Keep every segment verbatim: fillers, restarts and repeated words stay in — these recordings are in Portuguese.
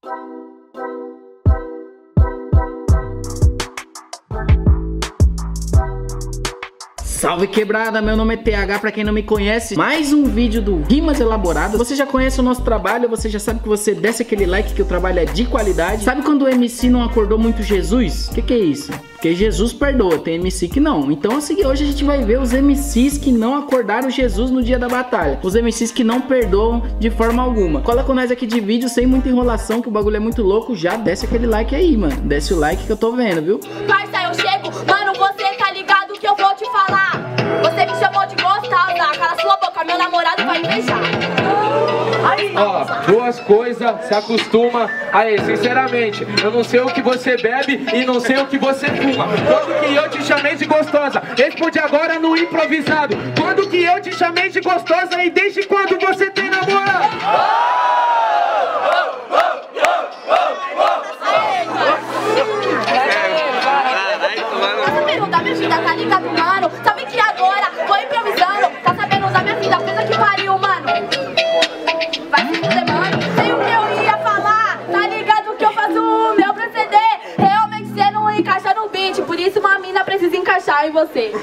Salve quebrada, meu nome é T H, pra quem não me conhece, mais um vídeo do Rimas Elaboradas. Você já conhece o nosso trabalho, você já sabe que você desce aquele like que o trabalho é de qualidade. Sabe quando o M C não acordou muito Jesus? O que que é isso? Porque Jesus perdoa, tem M C que não. Então é o seguinte, hoje a gente vai ver os M Cs que não acordaram Jesus no dia da batalha. Os M Cs que não perdoam de forma alguma. Cola com nós aqui de vídeo, sem muita enrolação, que o bagulho é muito louco. Já desce aquele like aí, mano. Desce o like que eu tô vendo, viu? Parça, eu chego, mano, você tá ligado que eu vou te falar. Você me chamou de gostosa, cala sua boca, meu namorado vai invejar. Ó, duas coisas, se acostuma. Aí, sinceramente, eu não sei o que você bebe e não sei o que você fuma. Quando que eu te chamei de gostosa? Responde agora no improvisado. Quando que eu te chamei de gostosa e desde quando você tem namorado? Essa pergunta, minha filha, tá ligado, mano? Sabe que agora, tô improvisando. Tá sabendo usar minha vida, coisa que pariu, mano. Vai se fuder, mano. Sei o que eu ia falar. Tá ligado que eu faço o meu proceder. Realmente você não encaixa no beat. Por isso uma mina precisa encaixar em você.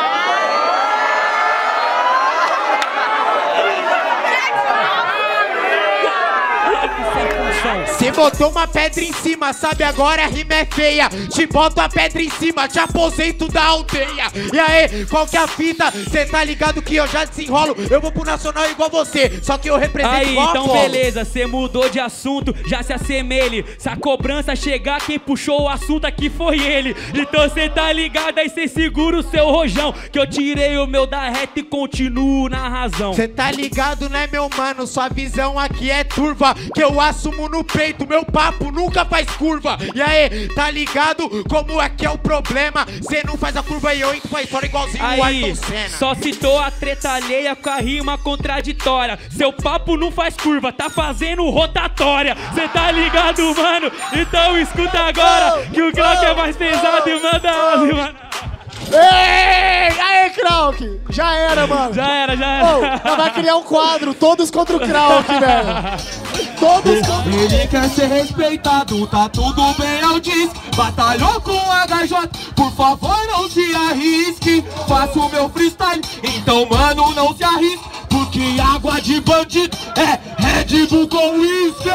Cê botou uma pedra em cima, sabe agora a rima é feia. Te boto a pedra em cima, te aposento da aldeia. E aí, qual que é a fita? Cê tá ligado que eu já desenrolo. Eu vou pro nacional igual você, só que eu represento aí, igual então a Apolo. Beleza, cê mudou de assunto, já se assemelhe. Se a cobrança chegar, quem puxou o assunto aqui foi ele. Então cê tá ligado, aí cê segura o seu rojão, que eu tirei o meu da reta e continuo na razão. Cê tá ligado, né, meu mano? Sua visão aqui é turva, que eu assumo no peito. Meu papo nunca faz curva. E aí, tá ligado como é que é o problema? Cê não faz a curva e eu entro pra história igualzinho o Ayrton Senna. Só citou a treta alheia com a rima contraditória. Seu papo não faz curva, tá fazendo rotatória. Cê tá ligado, mano? Então escuta agora, que o Krauk é mais pesado e manda as rimas. Ei, aí, Krauk! Já era, mano. Já era, já era. Oh, vai criar um quadro, todos contra o Krauk, velho. Todos contra... Ele quer ser respeitado, tá tudo bem, eu disse. Batalhou com o H J, por favor não se arrisque. Faço o meu freestyle, então mano não se arrisque. Porque água de bandido é Red Bull com whisky.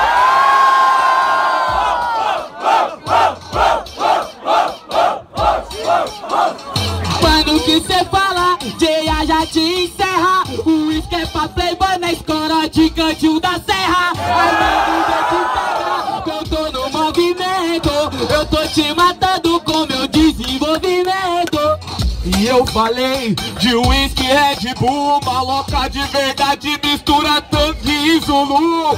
Mano, que cê fala, J A já te encerra. O uísque é pra playboy na escola de cantil da serra. Aí mano, vem te pegar, eu tô no movimento. Eu tô te matando com meu desenvolvimento. E eu falei de whisky Red Bull, maloca de verdade mistura tanque e Zulu.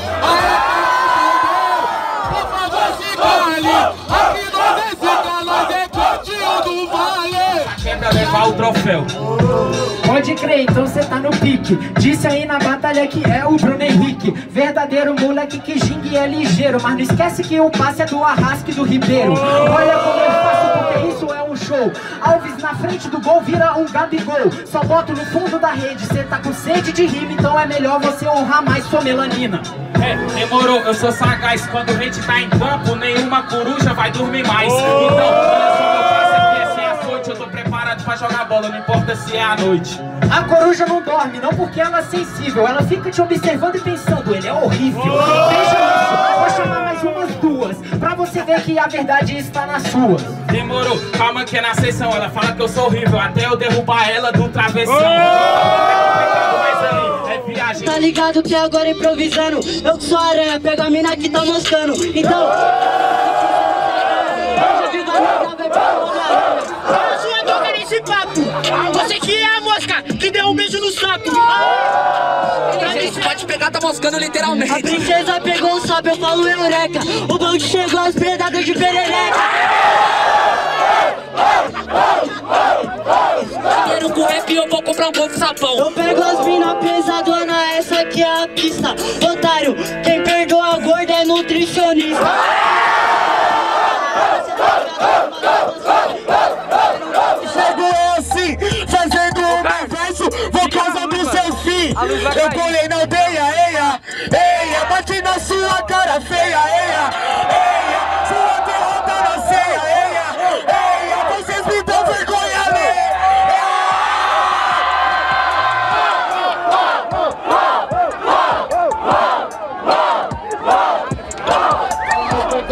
Por favor, se cale, aqui nós é zica, nós é cantinho do vale. Aqui é pra levar o troféu. Pode crer, então cê tá no pique. Disse aí na batalha que é o Bruno Henrique. Verdadeiro moleque que gingue é ligeiro. Mas não esquece que o passe é do Arrasque e do Ribeiro. Olha como eu faço, porque isso é um show. Alves na frente do gol vira um Gabigol. Só boto no fundo da rede. Cê tá com sede de rima, então é melhor você honrar mais sua melanina. É, demorou, eu sou sagaz. Quando a gente tá em campo, nenhuma coruja vai dormir mais. Então, olha só, meu passe aqui é sem açoite. Eu tô preparado pra jogar bola, não importa se é à noite. A coruja não dorme, não porque ela é sensível. Ela fica te observando e pensando, ele é horrível. Veja isso, vou chamar mais umas duas, pra você ver que a verdade está nas suas. Demorou, calma que é na sessão. Ela fala que eu sou horrível, até eu derrubar ela do travessão. Tá ligado que agora improvisando, eu que sou aranha, pego a mina que tá moscando. Então sua boca nesse papo. Você que é a mosca que deu um beijo no sapo. Gente, pode pegar, tá moscando literalmente. A princesa pegou o sapo, eu falo eureka. O bonde chegou aos predadores de perereca. Quero com rap, eu vou comprar um bom sapão. Eu pego as mina pesadona, essa aqui é a pista. Otário, quem perdoa a gorda é nutricionista. Chegou assim, fazendo o meu verso, vou causar do seu fim. Eu colei na aldeia, eia, eia, bate na sua cara feia,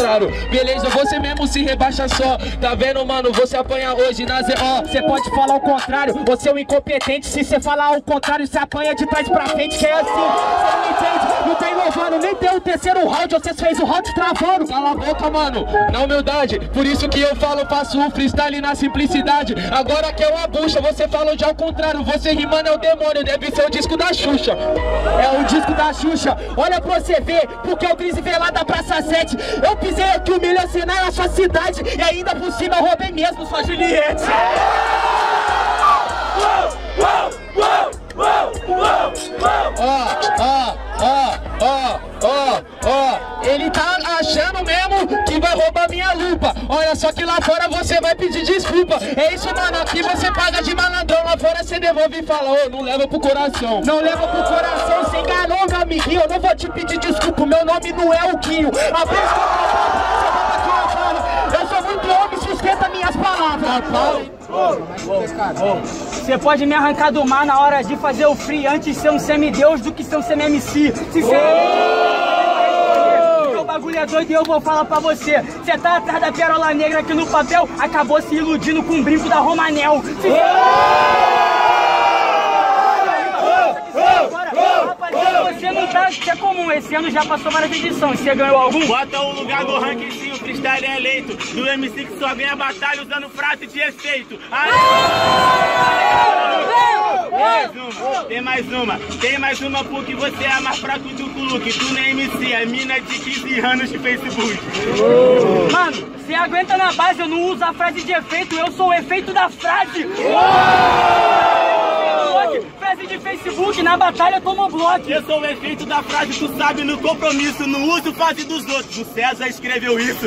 contrário. Beleza, você mesmo se rebaixa só. Tá vendo, mano? Você apanha hoje na Z O. Você pode falar o contrário, você é um incompetente. Se você falar o contrário, você apanha de trás pra frente. Que é assim, você não entende, não tá inovando. Nem tem o terceiro round, você fez o round travando. Cala a boca, mano, na humildade. Por isso que eu falo, faço um freestyle na simplicidade. Agora que é uma bucha, você falou de ao contrário. Você rimando é o demônio, deve ser o disco da Xuxa. É o disco da Xuxa, olha pra você ver, porque eu Cris veio lá da Praça sete. Eu pisei aqui, humilhei o cenário na sua cidade. E ainda por cima eu roubei mesmo sua Juliette. Ó, ó, ó, ó, ó, ó. Ele tá achando mesmo que vai roubar minha lupa. Olha só que lá fora você vai pedir desculpa. É isso, mano, aqui você paga de malandrão. Lá fora você devolve e fala, ô, oh, não leva pro coração. Não leva pro coração, você enganou, meu amiguinho. Eu não vou te pedir desculpa, meu nome não é o Quinho. A vez que eu falo, você fala que eu falo. Eu sou muito homem, sustenta minhas palavras. Você pode me arrancar do mar na hora de fazer o free, antes de ser um semideus do que ser um semi-M C. Se você... O bagulho é doido e eu vou falar pra você. Você tá atrás da pérola negra aqui no papel, acabou se iludindo com o brinco da Romanel. Se... Rapaziada, você não tá... Isso é comum, esse ano já passou várias edições. Você ganhou algum? Bota o lugar do ranking sim, o freestyle é eleito. Do M C que só ganha batalha usando frase de efeito. Aê! Tem mais uma, tem mais uma, tem mais uma porque você é mais fraco do que o Luke. Tu não é M C, é mina de quinze anos de Facebook. Mano, você aguenta na base, eu não uso a frase de efeito, eu sou o efeito da frase. Frase de Facebook, na batalha toma bloco. Eu sou o efeito da frase, tu sabe, no compromisso. Não uso frase dos outros, o César escreveu isso.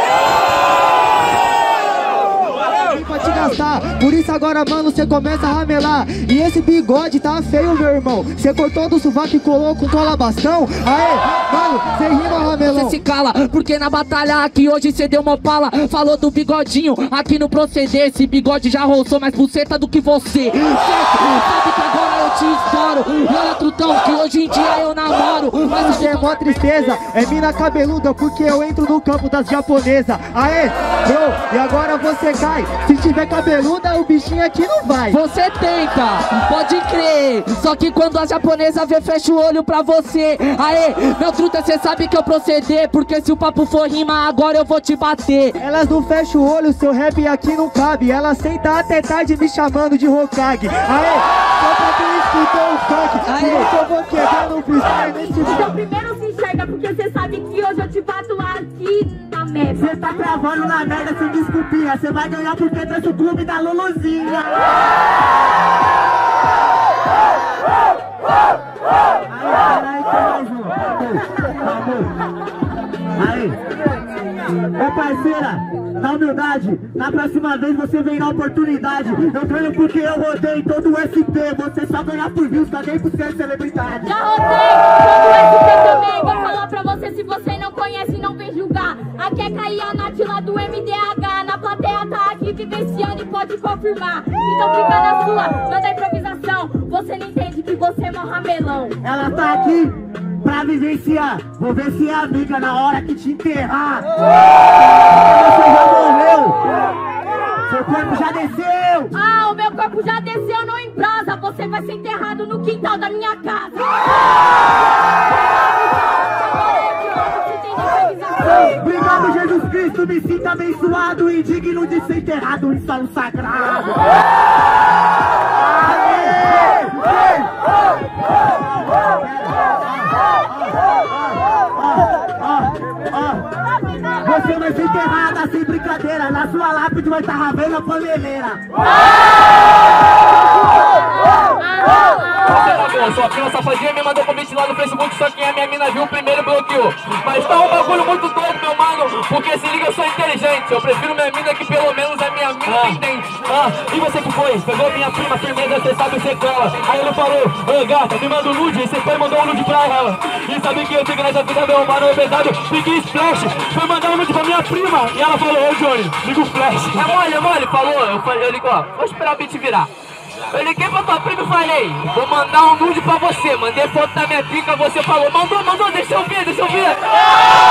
Pra te gastar, por isso agora, mano, você começa a ramelar. E esse bigode tá feio, meu irmão. Você cortou do sovaco e colou com cola bastão. Aê, mano, você rima, ramelão. Você se cala, porque na batalha aqui hoje você deu uma pala. Falou do bigodinho, aqui no proceder. Esse bigode já roçou mais buceta do que você. Sabe que agora eu te estouro. E olha, trutão, que hoje em dia eu namoro. Mas você é mó tristeza, é mina cabeluda, porque eu entro no campo das japonesas. Aê, bro, e agora você cai. Se tiver cabeluda, o bichinho aqui não vai. Você tenta, pode crer. Só que quando a japonesa vê, fecha o olho pra você. Aê, meu truta, cê sabe que eu proceder. Porque se o papo for rima, agora eu vou te bater. Elas não fecham o olho, seu rap aqui não cabe. Elas sentam até tarde me chamando de Hokage. Aê, só pra quem escutou o funk. Se eu vou quebrar no freestyle nesse Então primeiro se enxerga, porque cê sabe que hoje eu te bato aqui na merda. Cê tá travando na merda sem desculpinha. Cê vai ganhar porque trouxe o clube da Luluzinha. Aí, ô parceira, na humildade, na próxima vez você vem na oportunidade. Eu ganho porque eu rodei todo o S P. Você só ganhar por views, caguei por ser celebridade. Já rodei todo o S P também. Vou falar pra você, se você não conhece, não vem julgar. Aqui é Caí a Nath lá do M D H. Na plateia tá aqui vivenciando e pode confirmar. Então fica na sua, manda improvisação. Você não entende que você é mó ramelão. Ela tá aqui pra vivenciar. Vou ver se é amiga na hora que te enterrar. Você já morreu. Seu corpo já desceu. Ah, o meu corpo já desceu, não em brasa. Você vai ser enterrado no quintal da minha casa. Obrigado, Jesus Cristo, me sinto abençoado e digno de ser enterrado em solo sagrado. Você vai ser enterrada sem brincadeira. Na sua lápide vai estar ravendo a paneleira. Sua prima safadinha me mandou convite lá no Facebook, só que a minha mina viu primeiro e bloqueou. Mas tá um bagulho muito doido, meu mano, porque se liga, eu sou inteligente. Eu prefiro minha mina que pelo menos a minha mina tem dente. Ah, e você que foi? Pegou minha prima firmeza, cê sabe, cê cola. Aí ele falou, ô gata, me manda um nude, e cê foi e mandou um nude pra ela. E sabe que eu tenho nessa vida, meu mano, é pesado, fique splash. Foi mandar um nude pra minha prima, e ela falou, ô Johnny, liga o flash. É mole, é mole, falou, eu, falei, eu ligo, ó, vou esperar o beat virar. Eu liguei pra tua prima e falei, vou mandar um nude pra você. Mandei foto da minha pica, você falou, mandou, mandou, deixa eu ver, deixa eu ver.